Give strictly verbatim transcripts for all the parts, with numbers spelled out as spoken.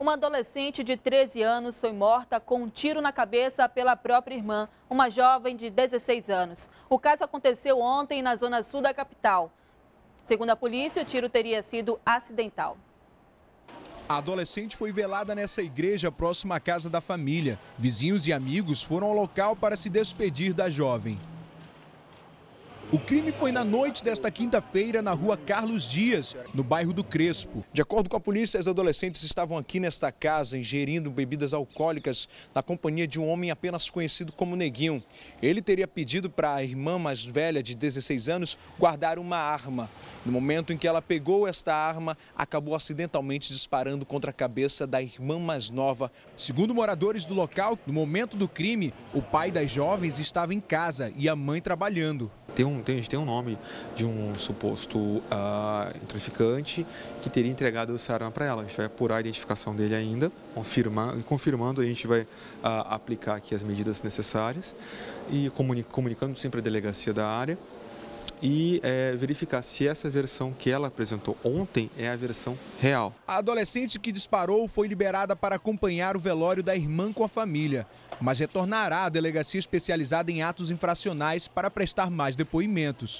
Uma adolescente de treze anos foi morta com um tiro na cabeça pela própria irmã, uma jovem de dezesseis anos. O caso aconteceu ontem na zona sul da capital. Segundo a polícia, o tiro teria sido acidental. A adolescente foi velada nessa igreja próxima à casa da família. Vizinhos e amigos foram ao local para se despedir da jovem. O crime foi na noite desta quinta-feira na rua Carlos Dias, no bairro do Crespo. De acordo com a polícia, as adolescentes estavam aqui nesta casa ingerindo bebidas alcoólicas na companhia de um homem apenas conhecido como Neguinho. Ele teria pedido para a irmã mais velha, de dezesseis anos, guardar uma arma. No momento em que ela pegou esta arma, acabou acidentalmente disparando contra a cabeça da irmã mais nova. Segundo moradores do local, no momento do crime, o pai das jovens estava em casa e a mãe trabalhando. Tem um, tem, a gente tem um nome de um suposto uh, traficante que teria entregado essa arma para ela. A gente vai apurar a identificação dele ainda, confirmar, e confirmando a gente vai uh, aplicar aqui as medidas necessárias e comuni comunicando sempre a delegacia da área e é, verificar se essa versão que ela apresentou ontem é a versão real. A adolescente que disparou foi liberada para acompanhar o velório da irmã com a família, mas retornará à delegacia especializada em atos infracionais para prestar mais depoimentos.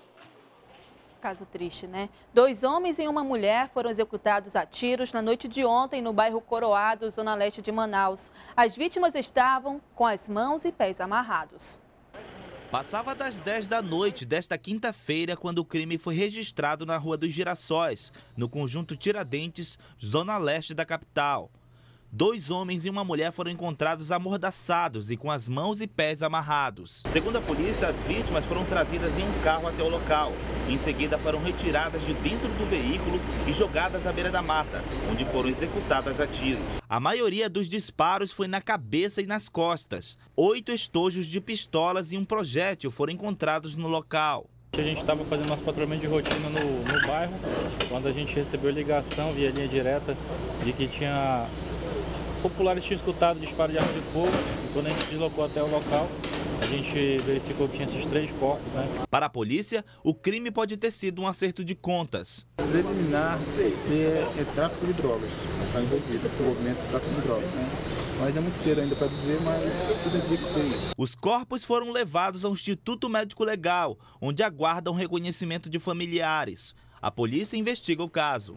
Caso triste, né? Dois homens e uma mulher foram executados a tiros na noite de ontem no bairro Coroado, zona leste de Manaus. As vítimas estavam com as mãos e pés amarrados. Passava das dez da noite desta quinta-feira quando o crime foi registrado na Rua dos Girassóis, no conjunto Tiradentes, zona leste da capital. Dois homens e uma mulher foram encontrados amordaçados e com as mãos e pés amarrados. Segundo a polícia, as vítimas foram trazidas em um carro até o local. Em seguida, foram retiradas de dentro do veículo e jogadas à beira da mata, onde foram executadas a tiros. A maioria dos disparos foi na cabeça e nas costas. Oito estojos de pistolas e um projétil foram encontrados no local. A gente estava fazendo nosso patrulhamento de rotina no, no bairro, quando a gente recebeu ligação via linha direta de que tinha... populares tinham escutado disparo de arma de fogo e quando a gente deslocou até o local, a gente verificou que tinha esses três corpos, né? Para a polícia, o crime pode ter sido um acerto de contas. Preliminar se é, é tráfico de drogas, está envolvido com o movimento de tráfico de drogas, né? Mas é muito cedo ainda para dizer, mas se deve que seja isso. Os corpos foram levados ao Instituto Médico Legal, onde aguardam reconhecimento de familiares. A polícia investiga o caso.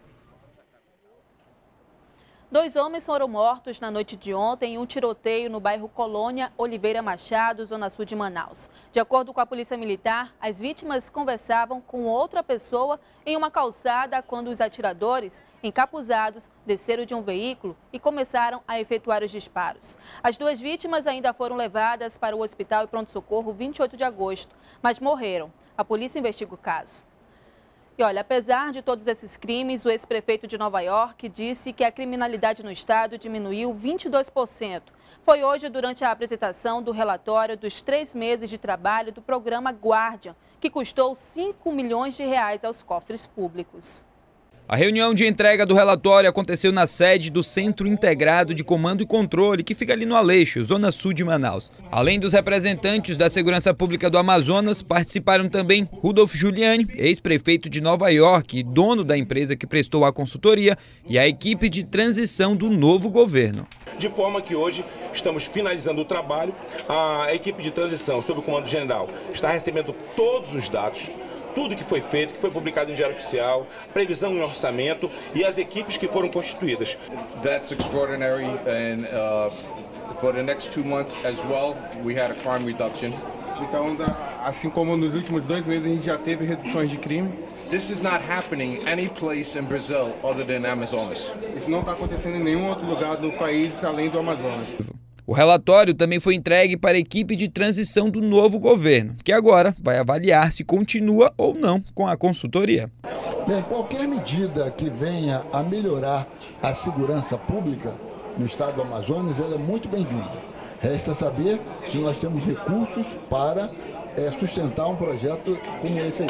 Dois homens foram mortos na noite de ontem em um tiroteio no bairro Colônia Oliveira Machado, zona sul de Manaus. De acordo com a polícia militar, as vítimas conversavam com outra pessoa em uma calçada quando os atiradores, encapuzados, desceram de um veículo e começaram a efetuar os disparos. As duas vítimas ainda foram levadas para o Hospital e Pronto-Socorro vinte e oito de agosto, mas morreram. A polícia investiga o caso. E olha, apesar de todos esses crimes, o ex-prefeito de Nova York disse que a criminalidade no estado diminuiu vinte e dois por cento. Foi hoje durante a apresentação do relatório dos três meses de trabalho do programa Guardian, que custou cinco milhões de reais aos cofres públicos. A reunião de entrega do relatório aconteceu na sede do Centro Integrado de Comando e Controle, que fica ali no Aleixo, zona sul de Manaus. Além dos representantes da Segurança Pública do Amazonas, participaram também Rudolf Giuliani, ex-prefeito de Nova York e dono da empresa que prestou a consultoria, e a equipe de transição do novo governo. De forma que hoje estamos finalizando o trabalho, a equipe de transição, sob o comando general, está recebendo todos os dados, tudo que foi feito, que foi publicado em Diário Oficial, previsão em orçamento e as equipes que foram constituídas. That's extraordinary and uh, for the next two months as well, we had a crime reduction. Então, assim como nos últimos dois meses a gente já teve reduções de crime. This is not happening any place in Brazil other than Amazonas. Isso não está acontecendo em nenhum outro lugar do país além do Amazonas. O relatório também foi entregue para a equipe de transição do novo governo, que agora vai avaliar se continua ou não com a consultoria. Bem, qualquer medida que venha a melhorar a segurança pública no estado do Amazonas, ela é muito bem-vinda. Resta saber se nós temos recursos para é, sustentar um projeto como esse aí.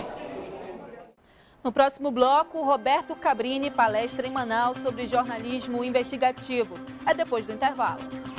No próximo bloco, Roberto Cabrini palestra em Manaus sobre jornalismo investigativo. É depois do intervalo.